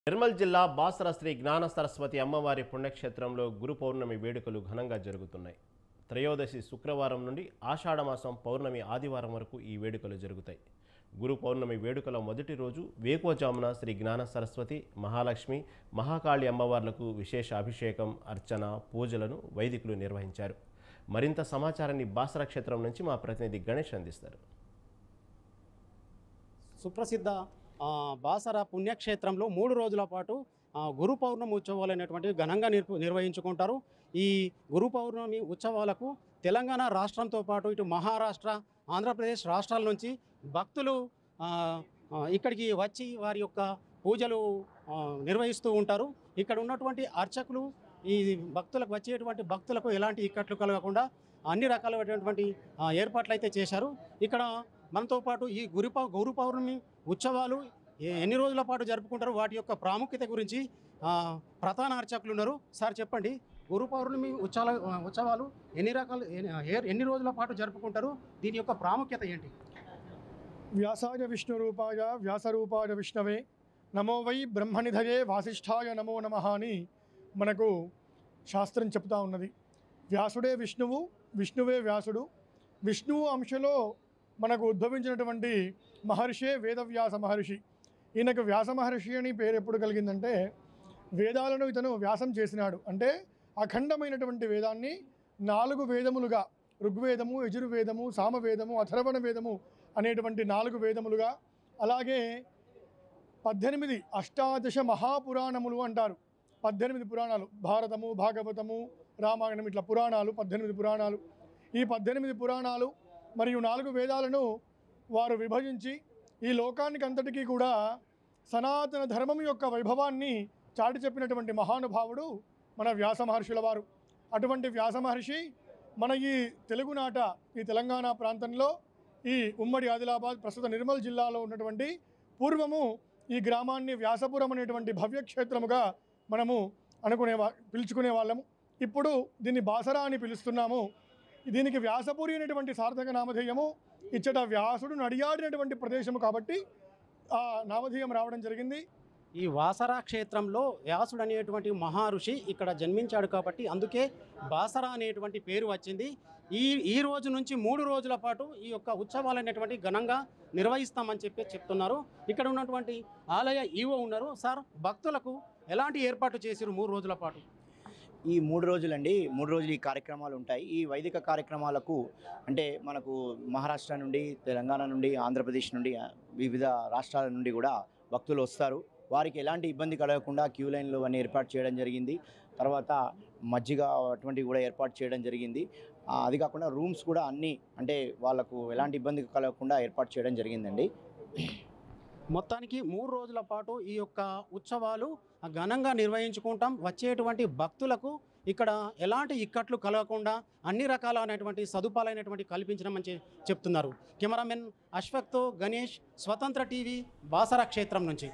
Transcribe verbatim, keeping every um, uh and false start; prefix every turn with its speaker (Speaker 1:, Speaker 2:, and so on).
Speaker 1: నిర్మల్ జిల్లా బాసర శ్రీ జ్ఞాన సరస్వతి అమ్మవారి పుణ్యక్షేత్రంలో గురు పౌర్ణమి వేడుకలు ఘనంగా జరుగుతున్నాయి. త్రయోదశి శుక్రవారం నుండి ఆషాఢమాసం పౌర్ణమి ఆదివారం వరకు ఈ వేడుకలు జరుగుతాయి. గురు పౌర్ణమి వేడుకల మొదటి రోజు వేకువజామున శ్రీ జ్ఞాన సరస్వతి, మహాలక్ష్మి, మహాకాళి అమ్మవార్లకు విశేష అభిషేకం, అర్చన, పూజలను వైదికులు నిర్వహించారు. మరింత సమాచారాన్ని బాసర క్షేత్రం నుంచి మా ప్రతినిధి గణేష్ అందిస్తారు.
Speaker 2: సుప్రసిద్ధ బాసర పుణ్యక్షేత్రంలో మూడు రోజుల పాటు గురు పౌర్ణమి ఉత్సవాలు అనేటువంటివి ఘనంగా నిర్వ నిర్వహించుకుంటారు. ఈ గురు పౌర్ణమి ఉత్సవాలకు తెలంగాణ రాష్ట్రంతో పాటు ఇటు మహారాష్ట్ర, ఆంధ్రప్రదేశ్ రాష్ట్రాల నుంచి భక్తులు ఇక్కడికి వచ్చి వారి యొక్క పూజలు నిర్వహిస్తూ ఉంటారు. ఇక్కడ ఉన్నటువంటి అర్చకులు ఈ భక్తులకు వచ్చేటువంటి భక్తులకు ఎలాంటి ఇక్కట్లు కలగకుండా అన్ని రకాలైనటువంటి ఏర్పాట్లు అయితే చేశారు. ఇక్కడ మనతో పాటు ఈ గురు గురు పౌర్ణమి ఉత్సవాలు ఎన్ని రోజుల పాటు జరుపుకుంటారు, వాటి యొక్క ప్రాముఖ్యత గురించి ప్రధాన అర్చకులు ఉన్నారు. సార్ చెప్పండి, గురు పౌర్ణమి ఉత్సవాల ఉత్సవాలు ఎన్ని రకాలు ఎన్ని రోజుల పాటు జరుపుకుంటారు, దీని యొక్క ప్రాముఖ్యత ఏంటి?
Speaker 3: వ్యాసాయ విష్ణు రూపాయ వ్యాసరూపాయ విష్ణవే నమో వై బ్రహ్మనిధయే వాసిష్ఠాయ నమో నమః అని మనకు శాస్త్రం చెప్తా ఉన్నది. వ్యాసుడే విష్ణువు, విష్ణువే వ్యాసుడు. విష్ణువు అంశలో మనకు ఉద్భవించినటువంటి మహర్షే వేదవ్యాస మహర్షి. ఈయనకు వ్యాస మహర్షి అని పేరు ఎప్పుడు కలిగిందంటే, వేదాలను ఇతను వ్యాసం చేసినాడు. అంటే అఖండమైనటువంటి వేదాన్ని నాలుగు వేదములుగా, ఋగ్వేదము, యజుర్వేదము, సామవేదము, అథర్వణ వేదము అనేటువంటి నాలుగు వేదములుగా, అలాగే పద్దెనిమిది అష్టాదశ మహాపురాణములు అంటారు. పద్దెనిమిది పురాణాలు, భారతము, భాగవతము, రామాయణం, ఇట్లా పురాణాలు, పద్దెనిమిది పురాణాలు. ఈ పద్దెనిమిది పురాణాలు మరియు నాలుగు వేదాలను వారు విభజించి ఈ లోకానికి అంతటికీ కూడా సనాతన ధర్మం యొక్క వైభవాన్ని చాటి చెప్పినటువంటి మహానుభావుడు మన వ్యాస మహర్షుల వారు. అటువంటి వ్యాస మహర్షి మన ఈ తెలుగునాట, ఈ తెలంగాణ ప్రాంతంలో, ఈ ఉమ్మడి ఆదిలాబాద్, ప్రస్తుత నిర్మల్ జిల్లాలో ఉన్నటువంటి పూర్వము ఈ గ్రామాన్ని వ్యాసపురం అనేటువంటి భవ్యక్షేత్రముగా మనము అనుకునే పిలుచుకునే వాళ్ళము. ఇప్పుడు దీన్ని బాసరా అని పిలుస్తున్నాము. దీనికి వ్యాసపురి అనేటువంటి సార్థక నామధేయము, ఇచ్చట వ్యాసుడు నడియాడినటువంటి ప్రదేశము కాబట్టి ఆ నామధేయం రావడం జరిగింది.
Speaker 2: ఈ బాసరా క్షేత్రంలో వ్యాసుడు అనేటువంటి మహర్షి ఇక్కడ జన్మించాడు కాబట్టి అందుకే బాసరా అనేటువంటి పేరు వచ్చింది. ఈ ఈ రోజు నుంచి మూడు రోజుల పాటు ఈ యొక్క ఉత్సవాలు అనేటువంటి ఘనంగా నిర్వహిస్తామని చెప్పి చెప్తున్నారు. ఇక్కడ ఉన్నటువంటి ఆలయ ఈవో ఉన్నారు. సార్, భక్తులకు ఎలాంటి ఏర్పాటు చేశారు మూడు రోజుల పాటు?
Speaker 4: ఈ మూడు రోజులండి మూడు రోజులు ఈ కార్యక్రమాలు ఉంటాయి. ఈ వైదిక కార్యక్రమాలకు అంటే మనకు మహారాష్ట్ర నుండి, తెలంగాణ నుండి, ఆంధ్రప్రదేశ్ నుండి, వివిధ రాష్ట్రాల నుండి కూడా భక్తులు వస్తారు. వారికి ఎలాంటి ఇబ్బంది కలగకుండా క్యూ లైన్లు అన్నీ ఏర్పాటు చేయడం జరిగింది. తర్వాత మజ్జిగ అటువంటివి కూడా ఏర్పాటు చేయడం జరిగింది. అది కాకుండా రూమ్స్ కూడా అన్నీ అంటే వాళ్ళకు ఎలాంటి ఇబ్బంది కలగకుండా ఏర్పాటు చేయడం జరిగిందండి.
Speaker 2: మొత్తానికి మూడు రోజుల పాటు ఈ యొక్క ఉత్సవాలు ఘనంగా నిర్వహించుకుంటాం. వచ్చేటువంటి భక్తులకు ఇక్కడ ఎలాంటి ఇక్కట్లు కలగకుండా అన్ని రకాలైనటువంటి సదుపాయాలైనటువంటి కల్పించడం అని చెప్తున్నారు. కెమెరామెన్ అశ్వక్తో గణేష్, స్వతంత్ర టీవీ, బాసరా క్షేత్రం నుంచి.